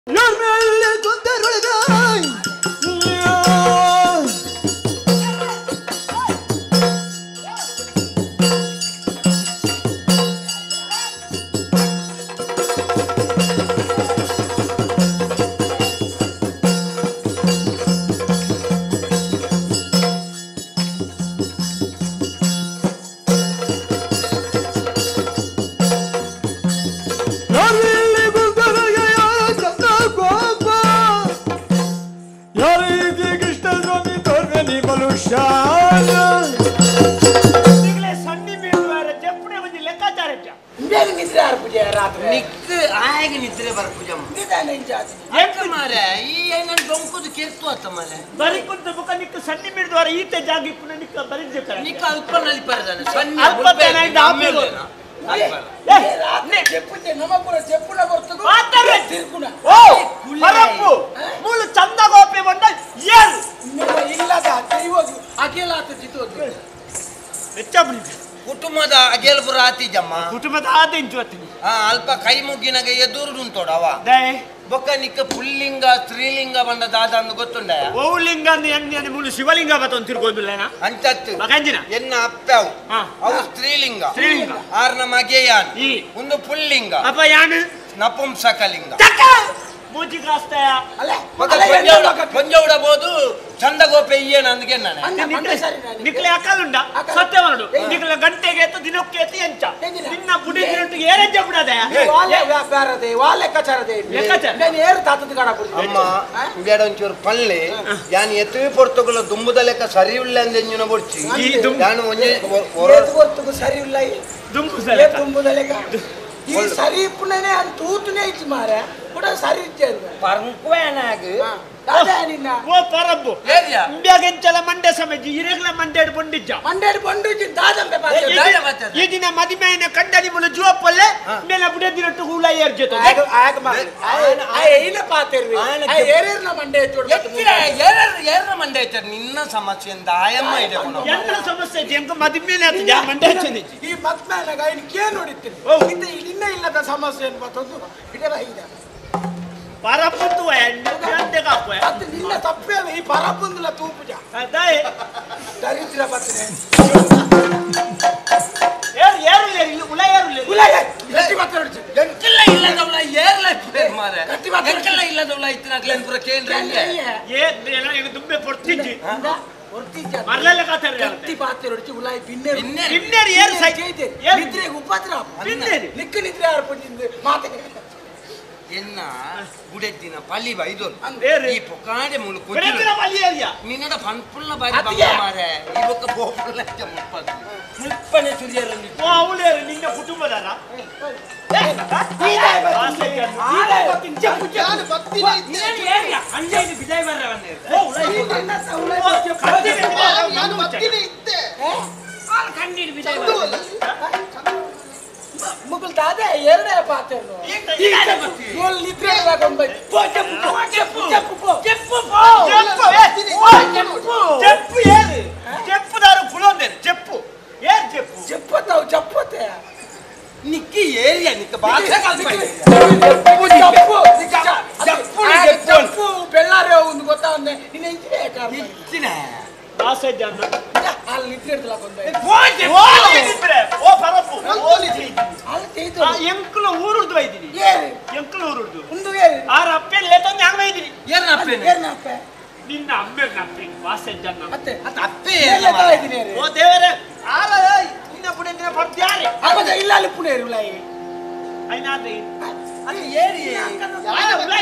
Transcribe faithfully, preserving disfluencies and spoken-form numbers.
ಕುಟುಂಬದ ಅಗೆಲ್ಪುರ ಆತಿಜಮ್ಮ ಕುಟುಂಬದ ಆದಿಂಚು ಅಲ್ಪ ಕೈ ಮುಗ್ಗಿನಾಗ ಎದುರು ಉಂಟೋಡವ ಬೊಕ್ಕ ನಿಕ್ಕ ಪುಲ್ಲಿಂಗ ಸ್ತ್ರೀಲಿಂಗ ಬಂದ ದಾದ ಅಂದು ಗೊತ್ತುಂಡ ಓಲಿಂಗ ಎನ್ನ ಮೂಲ ಶಿವಲಿಂಗ ಬತ್ತ ತಿರ್ಗೋದಿಲ್ಲ ಅಂತತ್ತು ಮಗಂಜಿನ ಎನ್ನ ಅಪ್ಪವು ಅವು ಸ್ತ್ರೀಲಿಂಗ ಸ್ತ್ರೀಲಿಂಗ ಆರ್ನ ಮಗೆಯಾನ್ ಈ ಒಂದು ಪುಲ್ಲಿಂಗ ಅಪ್ಪ ಯಾನು ನಪುಂಸಕಲಿಂಗ ಮೂಜಿ ಕಾಸ್ತಾಯ ಕೊಂಜೌಡಬಹುದು ಚಂದಗೋಪೆ ಇಯ್ಯನ ಅಂದ್ಗೆ ನಾನು ನಿಕ್ಲೆ ಅಕ್ಕಲುಂಡ ಸತ್ಯವರಡು ನಿಕ್ಲೆ ಗಂಟೆಗೆ ಎತ್ತು ದಿನಕ್ಕೆ ಎತ್ತು ಎಂಚ ನಿನ್ನ ಬುಡಿ ದಿನಟ್ಟಿಗೆ ಏರೆಂಜ ಬಿಡದೆ ವ್ಯಾಪಾರದೆ ವಾ ಲೆಕ್ಕಾಚಾರದೆ ಲೆಕ್ಕಾಚಾರ ನಾನು ಏರು ತಾತದ ಕಾಡ ಅಮ್ಮ ಬೇಡ ಒಂಚೂರು ಪಳ್ಳಿ ಯಾನ್ ಎತ್ತು ಪೊರ್ತುಗಳು ದುಂಬುದ ಲೆಕ್ಕ ಸರಿ ಇಲ್ಲ ಅಂದೆಂಜಿನ ಬೊಡ್ಚಿ ನಾನು ಒಂಜೆ ಪೊರ್ತುಗು ಸರಿ ಇಲ್ಲ ದುಂಬುದ ದುಂಬುದ ಲೆಕ್ಕ ಈ ಸರಿ ಪುನನೆ ಅಂತ ತೂತುನೆ ಇತ್ತು ಮಾರ ಕೂಡ ಸರಿ ಇತ್ತು ಪರಂಕ್ವೇನಾಗ ಓ ಪರಬ್ಬು ಇಂಬ್ಯಾಗೆಂಚಲ ಮಂಡ್ಯ ಸಮೇಜಿ ಇರೆಗ್ಲ ಮಂಡ್ಯಡ್ ಬಂಡಿಜ್ಜ ಮಂಡ್ಯಡ್ ಬಂಡಿಜ್ಜ ದಾದಂಬೆ ಪಾತೆ ಈ ದಿನ ಮದಿಮೆಯನ ಕಂಡನಿ ಮುಲು ಜೋಪಲ್ಲೆ ಮೇಲೆ ಬುಡೆ ದಿನಟ್ಟು ಹುಳ ಏರ್ಜತ ಆಗ ಆಗ ಮಾರ ಆ ಏನ ಪಾತೆರ್ವಿ ಆ ಏರೇರ್ನ ಮಂಡ್ಯ ಜೋಡ ಏರೇರ್ ಏರ್ನ ಮಂಡ್ಯ ಐತೆ ನಿನ್ನ ಸಮಸ್ಯೆ ಅಂತ ಆಯಮ್ಮ ಇದೆ ಎಲ್ಲ ಸಮಸ್ಯೆ ಐತೆ ಎಂಕ ಮದಿಮೆನೆ ಆತ ಜಾ ಮಂಡ್ಯ ಚನೆ ಈ ಮತ್ಮೇನಾಗ ಇನ್ ಕೇ ನೋಡಿತ್ತೀನಿ ಇಂತ ಇನ್ನ ಇಲ್ಲದ ಸಮಸ್ಯೆ ಏನು ಬತ್ತದು ಬಿಡಲ ಇದೆ ಪರಪ್ಪಂತು ಎಂಡೆ ಕಾಪು ಅದು ನಿನ್ನ ತಪ್ಪೇ ಈ ಪರಪ್ಪಂದುಲ ತೂಪುಜ ಅದಾಯ ದರಿದ್ರ ಬತ್ತನೆ ಏರ್ ಏರುಲೆ ಉಲ ಏರುಲೆ ಉಲ ಗಟ್ಟಿ ಮಾತಾಡ್ತಿ ಎಂಕಲ್ಲ ಇಲ್ಲದವಳ ಏರ್ಲ ಮಾರೆ ಗಟ್ಟಿ ಮಾತಾಡ್ತಿ ಎಂಕಲ್ಲ ಇಲ್ಲದವಳ ಇತ್ತಿನ ಕ್ಲೇನ್ಪುರ ಕೇಂದ್ರ ಏ ಎಲ್ಲ ಈಗ ದುಂಬೆ ಪೊರ್ತಿಜ್ಜಿ ಪೊರ್ತಿಜ್ಜ ಮರ್ಲೆಲ್ಲ ಕಾತಾರ ಗಟ್ಟಿ ಪಾತೆರೊಡ್ಚಿ ಉಲ ಬಿನ್ನೆರು ಬಿನ್ನೆರು ಏರ್ ಸೈ ನಿದ್ರೆ ಉಪದ್ರ ಬಿನ್ನೆರು ನಿಕ್ಕ ನಿದ್ರೆ ಆರ್ಪುಜಿಂದ ಮಾತೆ ಎನ್ನ ಗುಡೆದ್ದಿನ ಪಲ್ಲಿ ಬೈದೋಲ್ ಈ ಪೊಕಾಡೆ ಮುಳು ಗುಡೆದ್ದಿನ ಪಲ್ಲಿ ಏರಿಯಾ ನಿನ್ನಡ ಫನ್ಪುಲ್ಲ ಬಾರಿ ಬಂಗ ಮಾರೆ ಈ ಬೊಕ್ಕ ಪೋಪುಲ್ಲ ಮುಪ್ಪದು ಮುಪ್ಪನೆ ತುರಿಯರಲ್ಲಿ ಓ ಅವಳೇರು ನಿನ್ನ ಕುಟುಂಬದಲ್ಲ ಮುಗುಲ್ ದಾದೆ ಎರಡೇ ಪಾತೆರು ನಿದ್ರೆ చెప్పుదారు పులోందేరు చెప్పు ఏ చెప్పు చెప్పతావు చెప్పతే నిక్కి ఏరియా నిక్క బాగా చెప్పు చెప్పు చెప్పు బెల్లారే ఉంది ಗೊತ್ತಾ ಒಂದೇ ನಿನ್ನ ಇಂಚಿನೇ ಕಾರಣ ಇಂಚಿನ ಆಸೆ ಜನ ಅಲ್ಲಿ ನಿದ್ರೆಡ್ತಲ ಬಂದೆ ಓಜೆ ಓಜೆ ನಿದ್ರೆ ಓ ಪರಪ್ಪು ಓಲಿ ಚೀತಿ ಅಲ್ಲಿ ಚೀತು ಆ ಎಂಕಲ ಊರುಡ್ದು ಬೈದಿನಿ ಏರು ಎಂಕಲ ಊರುಡ್ದು ಒಂದು ಏರು ಆ ರಪ್ಪೆ ಲೇತೊಂದು ಹ್ಯಾಂಗ ಬೈದಿನಿ ಏನ ಅಪ್ಪೇನೆ ಏನ ಅಪ್ಪೆ ನಿನ್ನ ಅಮ್ಮೆ ನಪ್ಪಿ ವಾಸೆ ಜನ ಮತ್ತೆ ಅತ್ತ ಅಪ್ಪೆ ಎಲ್ಲ ಬೈದಿನಿ ಓ ದೇವರೇ ಆರ ನಿನ್ನ ಪುಡೆ ದಿನ ಪಡ್ತ್ಯಾರೆ ಅಪ್ಪದ ಇಲ್ಲ ಅಲ್ಲಿ ಪುಣೇರು ಲೈ ಐನಾದ್ರಿ ಅಲ್ಲಿ ಏರಿ ಯಾರ ಉಲೈ